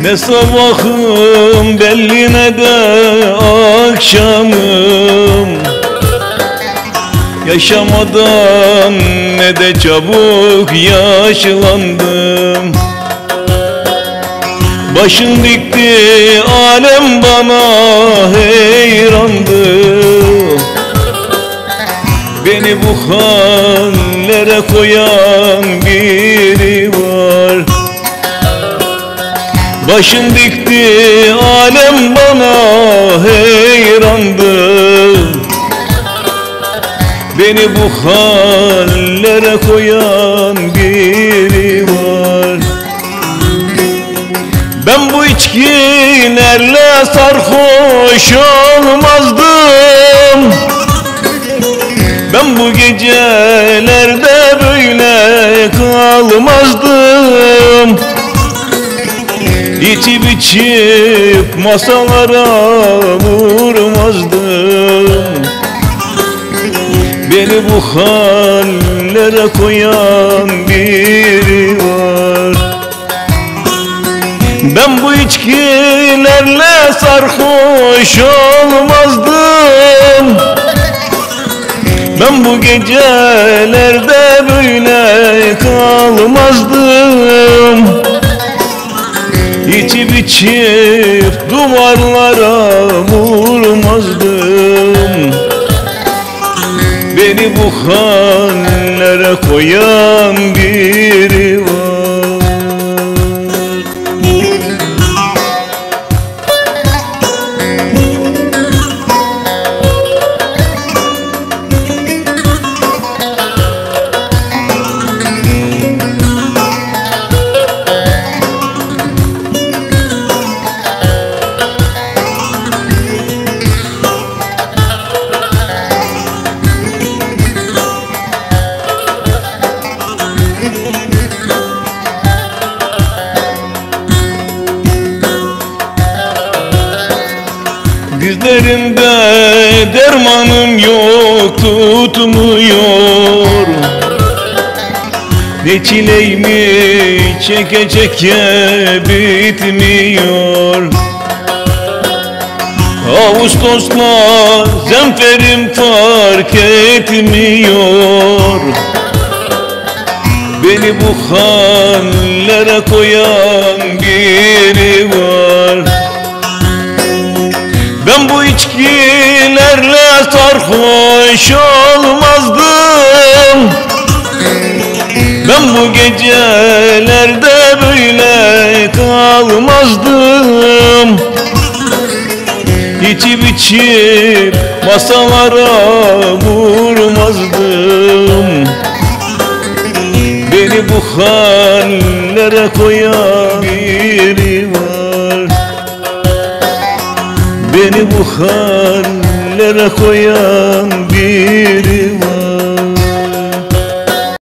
Ne sabahım belli ne de akşamım, yaşamadan ne de çabuk yaşlandım. Başın dikti alem bana heyrandı, beni bu hallere koyan biri var. Başın dikti alem bana heyrandı, beni bu hallere koyan biri var. Ben bu içkilerle sarhoş olmazdım, ben bu gecelerde böyle kalmazdım. İçip içip masalara vurmazdım, beni bu hallere koyan biri var. Ben bu içkilerle sarhoş olmazdım, ben bu gecelerde böyle kalmazdım. İçip içip duvarlara vurmazdım, beni bu hallere koyan biri var. Dizlerimde dermanım yok, tutmuyor. Ne çileyimi çeke çeke bitmiyor. Ağustos'la zemferim fark etmiyor, beni bu hallere koyan biri var. Ben bu içkilerle sarhoş olmazdım, ben bu gecelerde böyle kalmazdım. İçip içip masalara vurmazdım, beni bu hallere koyan biri var. Beni bu hallere koyan biri var.